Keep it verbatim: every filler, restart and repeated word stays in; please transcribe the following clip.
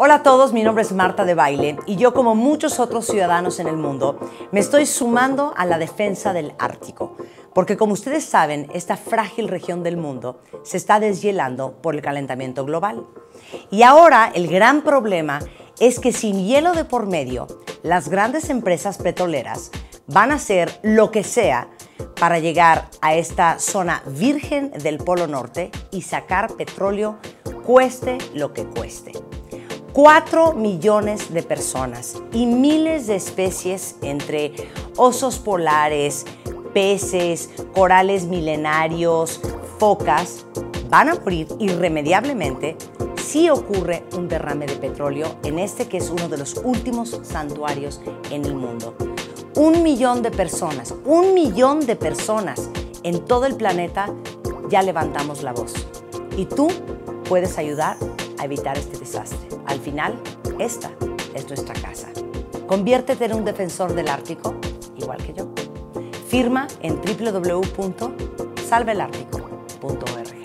Hola a todos, mi nombre es Marta de Baile y yo, como muchos otros ciudadanos en el mundo, me estoy sumando a la defensa del Ártico, porque como ustedes saben, esta frágil región del mundo se está deshielando por el calentamiento global. Y ahora el gran problema es que sin hielo de por medio, las grandes empresas petroleras van a hacer lo que sea para llegar a esta zona virgen del Polo Norte y sacar petróleo cueste lo que cueste. Cuatro millones de personas y miles de especies entre osos polares, peces, corales milenarios, focas, van a morir irremediablemente si ocurre un derrame de petróleo en este que es uno de los últimos santuarios en el mundo. Un millón de personas, un millón de personas en todo el planeta ya levantamos la voz. Y tú puedes ayudar a evitar este desastre. Al final, esta es nuestra casa. Conviértete en un defensor del Ártico, igual que yo. Firma en w w w punto salva el ártico punto org.